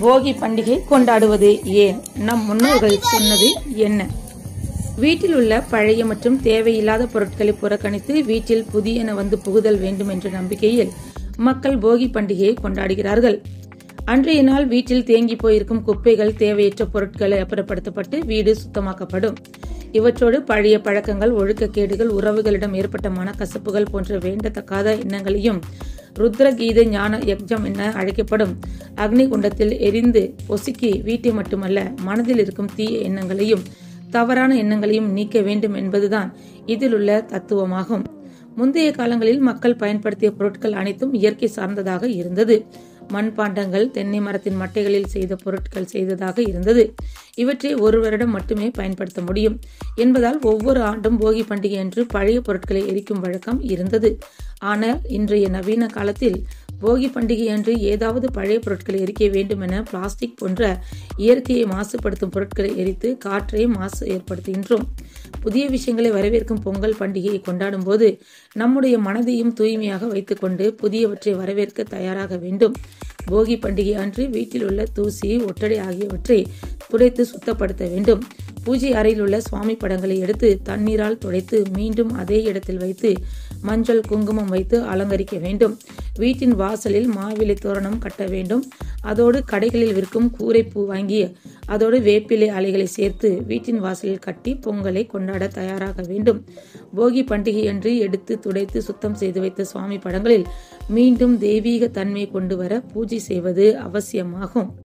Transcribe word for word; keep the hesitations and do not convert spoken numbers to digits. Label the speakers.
Speaker 1: போகி பண்டிகை கொண்டாடுவது ஏன்? நம் முன்னோர்கள் சொன்னது என்ன? வீட்டில் உள்ள பழைய மற்றும் தேவையில்லாத பொருட்களை புறக்கணித்து வீட்டில் புதியன வந்து புகுதல் வேண்டும் என்ற நம்பிக்கையில் மக்கள் போகி பண்டிகையை கொண்டாடுகிறார்கள். அன்றைய நாள் வீட்டில் தேங்கி போயிருக்கும் குப்பைகள், தேவையற்ற பொருட்களை அப்புறப்படுத்தப்பட்டு வீடு சுத்தமாக்கப்படும். இவற்றோடு பழைய பழக்கங்கள், ஒழுக்கக்கேடுகள், உறவுகளிடம் ஏற்பட்ட மனக்கசப்புகள் போன்ற வேண்டத்தக்காத எண்ணங்களையும் ருத்ரகீத ஞான யக்ஞம் என அழைக்கப்படும் அக்னி குண்டத்தில் எரிந்து பொசுக்கி வீட்டை மட்டுமல்ல மனதில் இருக்கும் தீய எண்ணங்களையும் தவறான எண்ணங்களையும் நீக்க வேண்டும் என்பதுதான் இதில் உள்ள தத்துவமாகும். முந்தைய காலங்களில் மக்கள் பயன்படுத்திய பொருட்கள் அனைத்தும் இயற்கை சார்ந்ததாக இருந்தது. மண்பாண்டங்கள், தென்னை மரத்தின் மட்டைகளில் செய்த பொருட்கள் செய்ததாக இருந்தது. இவற்றை ஒரு வருடம் மட்டுமே பயன்படுத்த முடியும் என்பதால் ஒவ்வொரு ஆண்டும் போகி பண்டிகை அன்று பழைய பொருட்களை எரிக்கும் வழக்கம் இருந்தது. ஆனால் இன்றைய நவீன காலத்தில் போகி பண்டிகை அன்று ஏதாவது பழைய பொருட்களை எரிக்க வேண்டும் என பிளாஸ்டிக் போன்ற இயற்கையை மாசுபடுத்தும் பொருட்களை எரித்து காற்றை மாசு ஏற்படுத்துகின்றோம். புதிய விஷயங்களை வரவேற்கும் பொங்கல் பண்டிகையை கொண்டாடும் போது நம்முடைய மனதையும் தூய்மையாக வைத்துக்கொண்டு புதியவற்றை வரவேற்க தயாராக வேண்டும். போகி பண்டிகை அன்று வீட்டில் உள்ள தூசி, ஒட்டடை ஆகியவற்றை துடைத்து சுத்தப்படுத்த வேண்டும். பூஜை அறையில் உள்ள சுவாமி படங்களை எடுத்து தண்ணீரால் துடைத்து மீண்டும் அதே இடத்தில் வைத்து மஞ்சள், குங்குமம் வைத்து அலங்கரிக்க வேண்டும். வீட்டின் வாசலில் மாவிலை தோரணம் கட்ட வேண்டும். அதோடு கடைகளில் விற்கும் கூரைப்பூ வாங்கி அதோடு வேப்பிலை அலைகளை சேர்த்து வீட்டின் வாசலில் கட்டி பொங்கலை கொண்டாட தயாராக வேண்டும். போகி பண்டிகை அன்று எடுத்து துடைத்து சுத்தம் செய்து வைத்த சுவாமி படங்களில் மீண்டும் தெய்வீக தன்மை கொண்டு வர பூஜை செய்வது அவசியமாகும்.